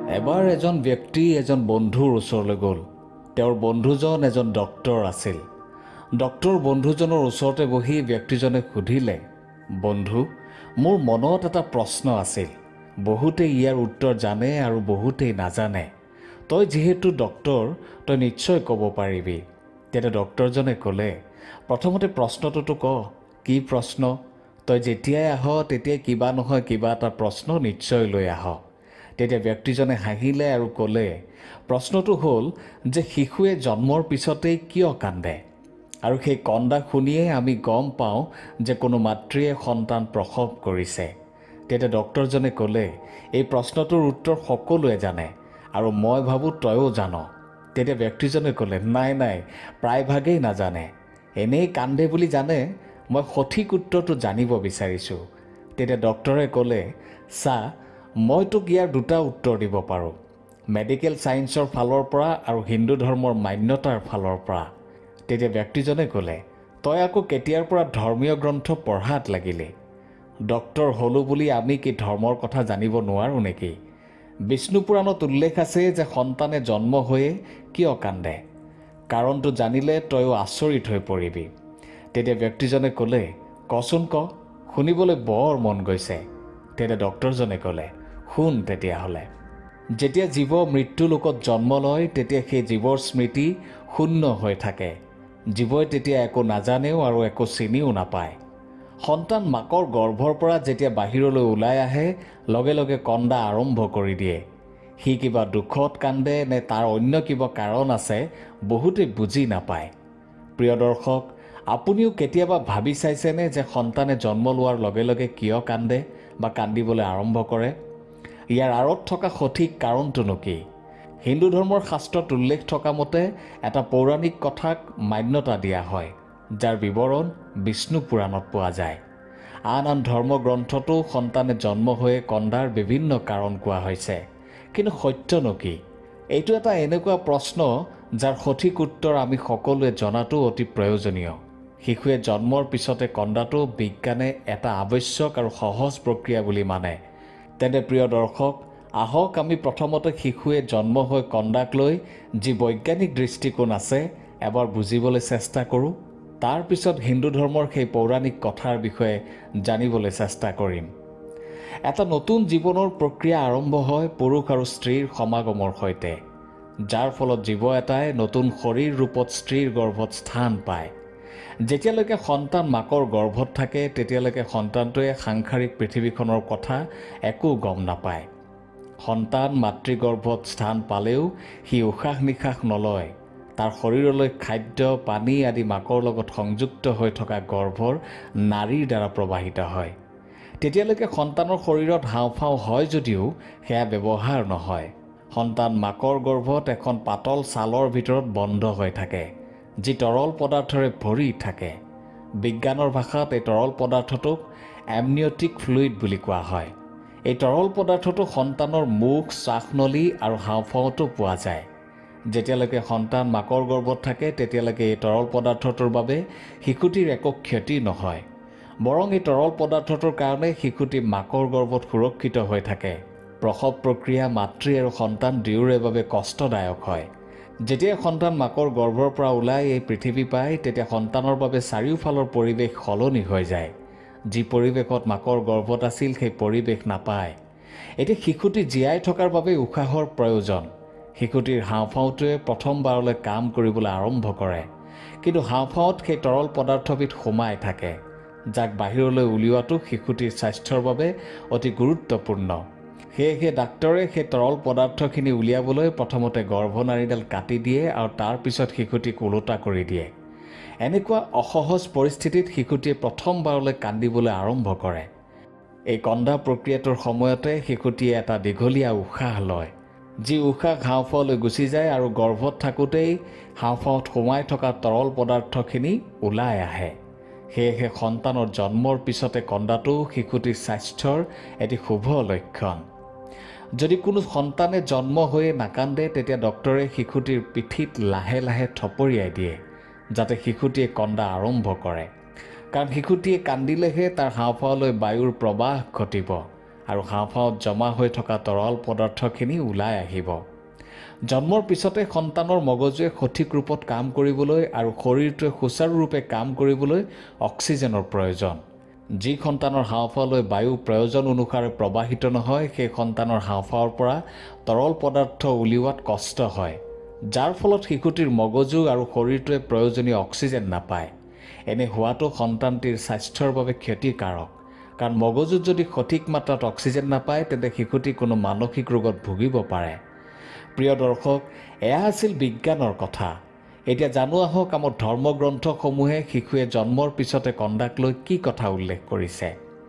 এবাৰ এজন ব্যক্তি এজন বন্ধুৰ ওচৰলৈ গ'ল। তেওঁৰ বন্ধুজন এজন ডক্টৰ আছিল। ডক্টৰ বন্ধুজনৰ ওচৰতে বহি ব্যক্তিজনে সুধিলে, বন্ধু, মোৰ মনত এটা প্ৰশ্ন আছিল। বহুতেই ইয়াৰ উত্তৰ জানে আৰু বহুতেই নাজানে। তই যিহেতু ডক্টৰ, তই নিশ্চয় ক'ব পাৰিবি। তেতিয়া ডক্টৰজনে ক'লে, প্ৰথমতে প্ৰশ্নটোতো ক, কি প্ৰশ্ন? তই যেতিয়াই আহ তেতিয়াই কিবা নহয় কিবা এটা প্ৰশ্ন নিশ্চয় লৈ আহ। তেতিয়া ব্যক্তিজনে হাঁহিলে আৰু ক'লে, প্ৰশ্নটো হ'ল যে শিশুৱে জন্মৰ পিছতেই কিয় কান্দে? আৰু সেই কন্দা শুনিয়ে আমি গম পাওঁ যে কোনো মাতৃয়ে সন্তান প্ৰসৱ কৰিছে। তেতিয়া ডক্টৰজনে ক'লে, এই প্ৰশ্নটোৰ উত্তৰ সকলোৱে জানে আৰু মই ভাবোঁ তয়ো জান। তেতিয়া ব্যক্তিজনে ক'লে, নাই, প্ৰায়ভাগেই নাজানে। এনেই কান্দে বুলি জানে, মই সঠিক উত্তৰটো জানিব বিচাৰিছোঁ। তেতিয়া ডক্টৰে ক'লে, চা, মই তোক ইয়াৰ দুটা উত্তৰ দিব পাৰোঁ, মেডিকেল ছায়েন্সৰ ফালৰ পৰা আৰু হিন্দু ধৰ্মৰ মান্যতাৰ ফালৰ পৰা। তেতিয়া ব্যক্তিজনে ক'লে, তই আকৌ কেতিয়াৰ পৰা ধৰ্মীয় গ্ৰন্থ পঢ়াত লাগিলি? ডক্টৰ হ'লো বুলি আমি কি ধৰ্মৰ কথা জানিব নোৱাৰোঁ নেকি? বিষ্ণু পুৰাণত উল্লেখ আছে যে সন্তানে জন্ম হৈয়ে কিয় কান্দে। কাৰণটো জানিলে তয়ো আচৰিত হৈ পৰিবি। তেতিয়া ব্যক্তিজনে ক'লে, কচোন ক, শুনিবলৈ বৰ মন গৈছে। তেতিয়া ডক্টৰজনে ক'লে, শুন তেতিয়াহ'লে। যেতিয়া জীৱ মৃত্যুলোকত জন্ম লয় তেতিয়া সেই জীৱৰ স্মৃতি শূন্য হৈ থাকে। জীৱই তেতিয়া একো নাজানেও আৰু একো চিনিও নাপায়। সন্তান মাকৰ গৰ্ভৰ পৰা যেতিয়া বাহিৰলৈ ওলাই আহে লগে লগে কন্দা আৰম্ভ কৰি দিয়ে। সি কিবা দুখত কান্দে নে তাৰ অন্য কিবা কাৰণ আছে বহুতেই বুজি নাপায়। প্ৰিয় দৰ্শক, আপুনিও কেতিয়াবা ভাবি চাইছেনে যে সন্তানে জন্ম লোৱাৰ লগে লগে কিয় কান্দে বা কান্দিবলৈ আৰম্ভ কৰে? ইয়াৰ আঁৰত থকা সঠিক কাৰণটোনো কি? হিন্দু ধৰ্মৰ শাস্ত্ৰত উল্লেখ থকা মতে এটা পৌৰাণিক কথাক মান্যতা দিয়া হয়, যাৰ বিৱৰণ বিষ্ণু পুৰাণত পোৱা যায়। আন ধৰ্মগ্ৰন্থতো সন্তানে জন্ম হৈয়ে কন্দাৰ বিভিন্ন কাৰণ কোৱা হৈছে। কিন্তু সত্যনো কি? এইটো এটা এনেকুৱা প্ৰশ্ন যাৰ সঠিক উত্তৰ আমি সকলোৱে জনাটো অতি প্ৰয়োজনীয়। শিশুৱে জন্মৰ পিছতে কন্দাটো বিজ্ঞানে এটা আৱশ্যক আৰু সহজ প্ৰক্ৰিয়া বুলি মানে। তেন্তে প্ৰিয় দৰ্শক, আহক আমি প্ৰথমতে শিশুৱে জন্ম হৈ কন্দাক লৈ যি বৈজ্ঞানিক দৃষ্টিকোণ আছে এবাৰ বুজিবলৈ চেষ্টা কৰোঁ। তাৰ পিছত হিন্দু ধৰ্মৰ সেই পৌৰাণিক কথাৰ বিষয়ে জানিবলৈ চেষ্টা কৰিম। এটা নতুন জীৱনৰ প্ৰক্ৰিয়া আৰম্ভ হয় পুৰুষ আৰু স্ত্ৰীৰ সমাগমৰ সৈতে, যাৰ ফলত জীৱ এটাই নতুন শৰীৰ ৰূপত স্ত্ৰীৰ গৰ্ভত স্থান পায়। যেতিয়ালৈকে সন্তান মাকৰ গৰ্ভত থাকে তেতিয়ালৈকে সন্তানটোৱে সাংসাৰিক পৃথিৱীখনৰ কথা একো গম নাপায়। সন্তান মাতৃগৰ্ভত স্থান পালেও সি উশাহ নিশাহ নলয়। তাৰ শৰীৰলৈ খাদ্য পানী আদি মাকৰ লগত সংযুক্ত হৈ থকা গৰ্ভৰ নাড়ীৰ দ্বাৰা প্ৰবাহিত হয়। তেতিয়ালৈকে সন্তানৰ শৰীৰত হাওঁফাওঁ হয় যদিও সেয়া ব্যৱহাৰ নহয়। সন্তান মাকৰ গৰ্ভত এখন পাতল ছালৰ ভিতৰত বন্ধ হৈ থাকে, যি তৰল পদাৰ্থৰে ভৰি থাকে। বিজ্ঞানৰ ভাষাত এই তৰল পদাৰ্থটোক এমনিয়টিক ফ্লুইড বুলি কোৱা হয়। এই তৰল পদাৰ্থটো সন্তানৰ মুখ, শ্বাসনলী আৰু হাওঁফাওঁতো পোৱা যায়। যেতিয়ালৈকে সন্তান মাকৰ গৰ্ভত থাকে তেতিয়ালৈকে এই তৰল পদাৰ্থটোৰ বাবে শিশুটিৰ একো ক্ষতি নহয়। বৰং এই তৰল পদাৰ্থটোৰ কাৰণে শিশুটি মাকৰ গৰ্ভত সুৰক্ষিত হৈ থাকে। প্ৰসৱ প্ৰক্ৰিয়া মাতৃ আৰু সন্তান দুয়োৰে বাবে কষ্টদায়ক হয়। যেতিয়া সন্তান মাকৰ গৰ্ভৰ পৰা ওলাই এই পৃথিৱী পায় তেতিয়া সন্তানৰ বাবে চাৰিওফালৰ পৰিৱেশ সলনি হৈ যায়। যি পৰিৱেশত মাকৰ গৰ্ভত আছিল সেই পৰিৱেশ নাপায়। এতিয়া শিশুটি জীয়াই থকাৰ বাবে উশাহৰ প্ৰয়োজন। শিশুটিৰ হাওঁফাওঁটোৱে প্ৰথমবাৰলৈ কাম কৰিবলৈ আৰম্ভ কৰে, কিন্তু হাওঁফাওঁত সেই তৰল পদাৰ্থবিধ সোমাই থাকে, যাক বাহিৰলৈ উলিওৱাটো শিশুটিৰ স্বাস্থ্যৰ বাবে অতি গুৰুত্বপূৰ্ণ। সেয়েহে ডাক্তৰে সেই তৰল পদাৰ্থখিনি উলিয়াবলৈ প্ৰথমতে গৰ্ভনালীডাল কাটি দিয়ে আৰু তাৰ পিছত শিশুটিক ওলোটা কৰি দিয়ে। এনেকুৱা অসহজ পৰিস্থিতিত শিশুটিয়ে প্ৰথমবাৰলৈ কান্দিবলৈ আৰম্ভ কৰে। এই কন্দা প্ৰক্ৰিয়াটোৰ সময়তে শিশুটিয়ে এটা দীঘলীয়া উশাহ লয়, যি উশাহ হাওঁফাওঁলৈ গুচি যায় আৰু গৰ্ভত থাকোঁতেই হাওঁফাওঁত সোমাই থকা তৰল পদাৰ্থখিনি ওলাই আহে। সেয়েহে সন্তানৰ জন্মৰ পিছতে কন্দাটো শিশুটিৰ স্বাস্থ্যৰ এটি শুভ লক্ষণ। যদি কোনো সন্তানে জন্ম হৈয়ে নাকান্দে তেতিয়া ডক্তৰে শিশুটিৰ পিঠিত লাহে লাহে থপৰিয়াই দিয়ে, যাতে শিশুটিয়ে কন্দা আৰম্ভ কৰে। কাৰণ শিশুটিয়ে কান্দিলেহে তাৰ হাওঁফাওঁলৈ বায়ুৰ প্ৰৱাহ ঘটিব আৰু হাঁওফাঁওত জমা হৈ থকা তৰল পদাৰ্থখিনি ওলাই আহিব। জন্মৰ পিছতে সন্তানৰ মগজুৱে সঠিক ৰূপত কাম কৰিবলৈ আৰু শৰীৰটোৱে সুচাৰুৰূপে কাম কৰিবলৈ অক্সিজেনৰ প্ৰয়োজন। যি সন্তানৰ হাঁওফাঁওলৈ বায়ু প্ৰয়োজন অনুসাৰে প্ৰবাহিত নহয়, সেই সন্তানৰ হাঁওফাঁওৰ পৰা তৰল পদাৰ্থ উলিওৱাত কষ্ট হয়, যাৰ ফলত শিশুটিৰ মগজু আৰু শৰীৰটোৱে প্ৰয়োজনীয় অক্সিজেন নাপায়। এনে হোৱাটো সন্তানটিৰ স্বাস্থ্যৰ বাবে ক্ষতিকাৰক, কাৰণ মগজুত যদি সঠিক মাত্ৰাত অক্সিজেন নাপায় তেন্তে শিশুটি কোনো মানসিক ৰোগত ভুগিব পাৰে। প্ৰিয় দৰ্শক, এয়া আছিল বিজ্ঞানৰ কথা। এতিয়া জানো আহক আমাৰ ধৰ্মগ্ৰন্থসমূহে শিশুৱে জন্মৰ পিছতে কন্দাক লৈ কি কথা উল্লেখ কৰিছে।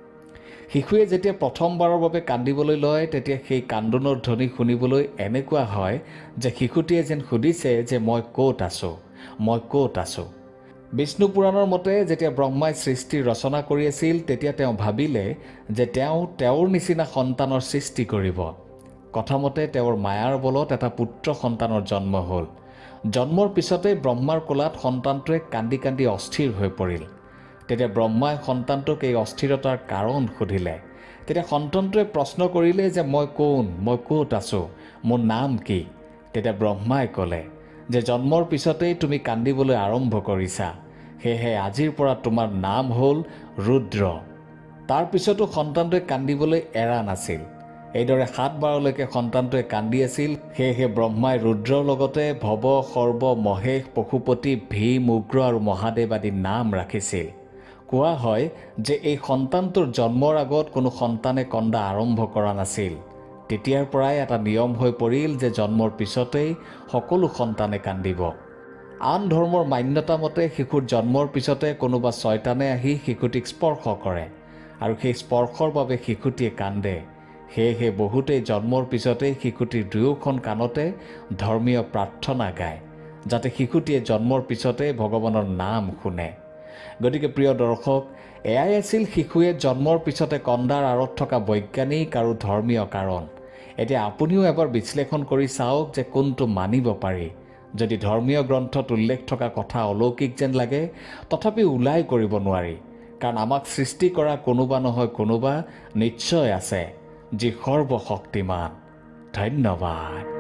শিশুৱে যেতিয়া প্ৰথমবাৰৰ বাবে কান্দিবলৈ লয় তেতিয়া সেই কান্দোনৰ ধ্বনি শুনিবলৈ এনেকুৱা হয় যে শিশুটিয়ে যেন সুধিছে যে মই ক'ত আছোঁ, মই ক'ত আছোঁ। বিষ্ণু পুৰাণৰ মতে যেতিয়া ব্ৰহ্মাই সৃষ্টি ৰচনা কৰি আছিল তেতিয়া তেওঁ ভাবিলে যে তেওঁ তেওঁৰ নিচিনা সন্তানৰ সৃষ্টি কৰিব। কথামতে তেওঁৰ মায়াৰ বলত এটা পুত্ৰ সন্তানৰ জন্ম হ'ল। জন্মৰ পিছতেই ব্ৰহ্মাৰ কোলাত সন্তানটোৱে কান্দি কান্দি অস্থিৰ হৈ পৰিল। তেতিয়া ব্ৰহ্মাই সন্তানটোক এই অস্থিৰতাৰ কাৰণ সুধিলে। তেতিয়া সন্তানটোৱে প্ৰশ্ন কৰিলে যে মই কোন, মই ক'ত আছোঁ, মোৰ নাম কি? তেতিয়া ব্ৰহ্মাই ক'লে যে জন্মৰ পিছতেই তুমি কান্দিবলৈ আৰম্ভ কৰিছা, সেয়েহে আজিৰ পৰা তোমাৰ নাম হ'ল ৰুদ্ৰ। তাৰ পিছতো সন্তানটোৱে কান্দিবলৈ এৰা নাছিল। এইদৰে 7 বাৰলৈকে সন্তানটোৱে কান্দি আছিল। সেয়েহে ব্ৰহ্মাই ৰুদ্ৰৰ লগতে ভৱ, সৰ্ব, মহেশ, পশুপতি, ভীম, উগ্ৰ আৰু মহাদেৱ আদি নাম ৰাখিছিল। কোৱা হয় যে এই সন্তানটোৰ জন্মৰ আগত কোনো সন্তানে কন্দা আৰম্ভ কৰা নাছিল। তেতিয়াৰ পৰাই এটা নিয়ম হৈ পৰিল যে জন্মৰ পিছতেই সকলো সন্তানে কান্দিব। আন ধৰ্মৰ মান্যতা মতে শিশুৰ জন্মৰ পিছতে কোনোবা শয়তানে আহি শিশুটিক স্পৰ্শ কৰে আৰু সেই স্পৰ্শৰ বাবে শিশুটিয়ে কান্দে। সেয়েহে বহুতেই জন্মৰ পিছতেই শিশুটিৰ দুয়োখন কাণতে ধৰ্মীয় প্ৰাৰ্থনা গায়, যাতে শিশুটিয়ে জন্মৰ পিছতে ভগৱানৰ নাম শুনে। গতিকে প্ৰিয় দৰ্শক, এয়াই আছিল শিশুৱে জন্মৰ পিছতে কন্দাৰ আঁৰত থকা বৈজ্ঞানিক আৰু ধৰ্মীয় কাৰণ। এতিয়া আপুনিও এবাৰ বিশ্লেষণ কৰি চাওক যে কোনটো মানিব পাৰি। যদি ধৰ্মীয় গ্ৰন্থত উল্লেখ থকা কথা অলৌকিক যেন লাগে, তথাপি ওলাই কৰিব নোৱাৰি, কাৰণ আমাক সৃষ্টি কৰা কোনোবা নহয় কোনোবা নিশ্চয় আছে যি সৰ্বশক্তিমান। ধন্যবাদ।